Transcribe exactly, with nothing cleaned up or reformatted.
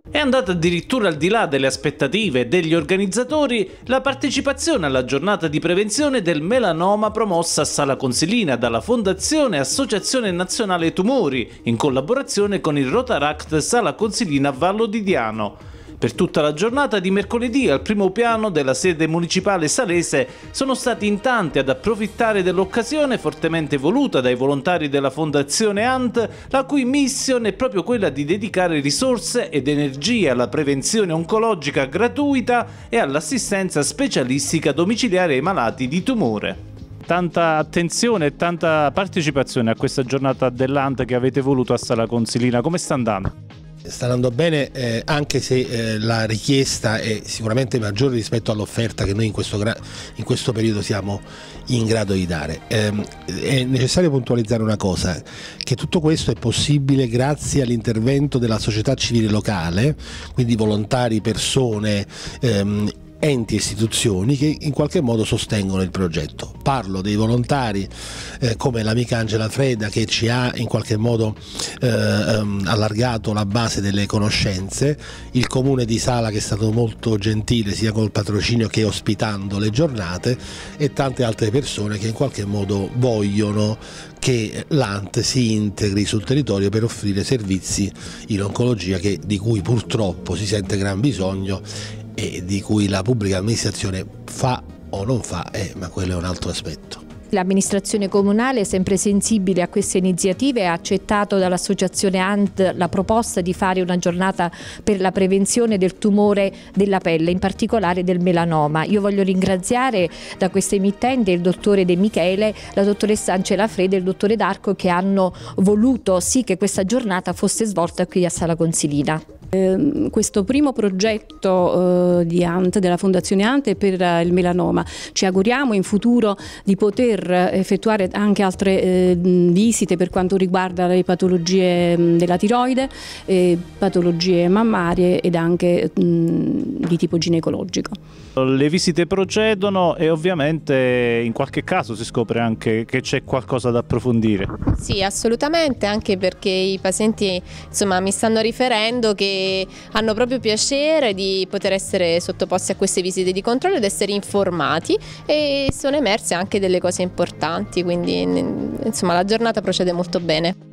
È andata addirittura al di là delle aspettative degli organizzatori la partecipazione alla giornata di prevenzione del melanoma promossa a Sala Consilina dalla Fondazione Associazione Nazionale Tumori, in collaborazione con il Rotaract Sala Consilina Vallo di Diano. Per tutta la giornata di mercoledì al primo piano della sede municipale salese sono stati in tanti ad approfittare dell'occasione fortemente voluta dai volontari della Fondazione A N T, la cui mission è proprio quella di dedicare risorse ed energie alla prevenzione oncologica gratuita e all'assistenza specialistica domiciliare ai malati di tumore. Tanta attenzione e tanta partecipazione a questa giornata dell'A N T che avete voluto a Sala Consilina, come sta andando? Sta andando bene, eh, anche se eh, la richiesta è sicuramente maggiore rispetto all'offerta che noi in questo, in questo periodo siamo in grado di dare. Eh, è necessario puntualizzare una cosa, che tutto questo è possibile grazie all'intervento della società civile locale, quindi volontari, persone, ehm, enti e istituzioni che in qualche modo sostengono il progetto. Parlo dei volontari eh, come l'amica Angela Freda, che ci ha in qualche modo eh, ehm, allargato la base delle conoscenze, il comune di Sala che è stato molto gentile sia col patrocinio che ospitando le giornate, e tante altre persone che in qualche modo vogliono che l'A N T si integri sul territorio per offrire servizi in oncologia che, di cui purtroppo si sente gran bisogno e di cui la pubblica amministrazione fa o non fa, eh, ma quello è un altro aspetto. L'amministrazione comunale è sempre sensibile a queste iniziative e ha accettato dall'associazione A N T la proposta di fare una giornata per la prevenzione del tumore della pelle, in particolare del melanoma. Io voglio ringraziare da questa emittente il dottore De Michele, la dottoressa Angela Freda e il dottore D'Arco, che hanno voluto sì che questa giornata fosse svolta qui a Sala Consilina. Eh, questo primo progetto eh, di A N T, della Fondazione A N T, è per eh, il melanoma. Ci auguriamo in futuro di poter effettuare anche altre eh, visite per quanto riguarda le patologie mh, della tiroide, eh, patologie mammarie ed anche mh, di tipo ginecologico. Le visite procedono e ovviamente in qualche caso si scopre anche che c'è qualcosa da approfondire. Sì, assolutamente, anche perché i pazienti, insomma, mi stanno riferendo che hanno proprio piacere di poter essere sottoposti a queste visite di controllo ed essere informati, e sono emerse anche delle cose importanti, quindi insomma la giornata procede molto bene.